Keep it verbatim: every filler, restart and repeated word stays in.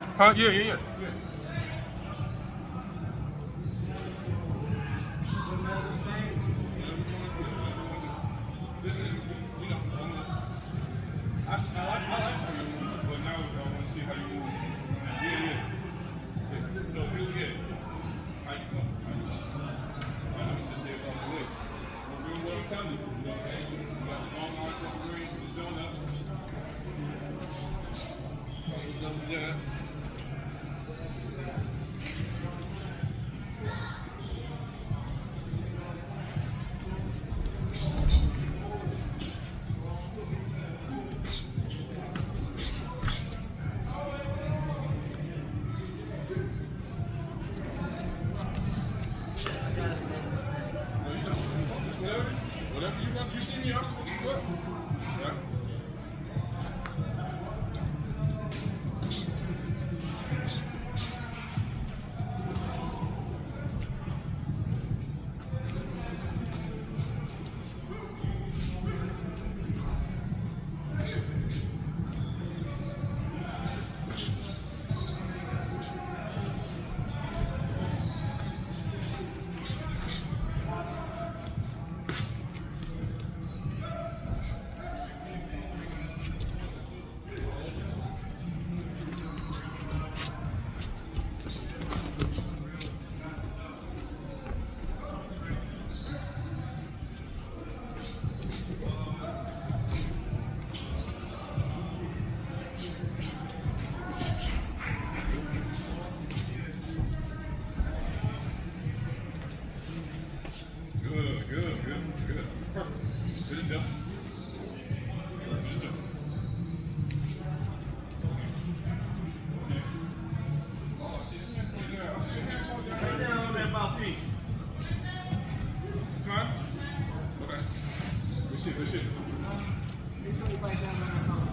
Huh? Yeah, yeah, yeah. yeah. This is, you know, I, I like, I like how you move, but now I want to see how you move. Yeah, yeah. yeah. So, really, yeah. How you come? How you come? I know you just stay across the way. But remember what I'm telling you. You know, you got the long arm, the green, the donut. Yeah. Whatever, whatever you want, you see me, I'll switch you up. Right? Good, good, good, good. Perfect. Good adjustment. Good adjustment. Lay down on that mouthpiece. Huh? Okay. Good shit, good shit. Make sure you bite down on that mouthpiece.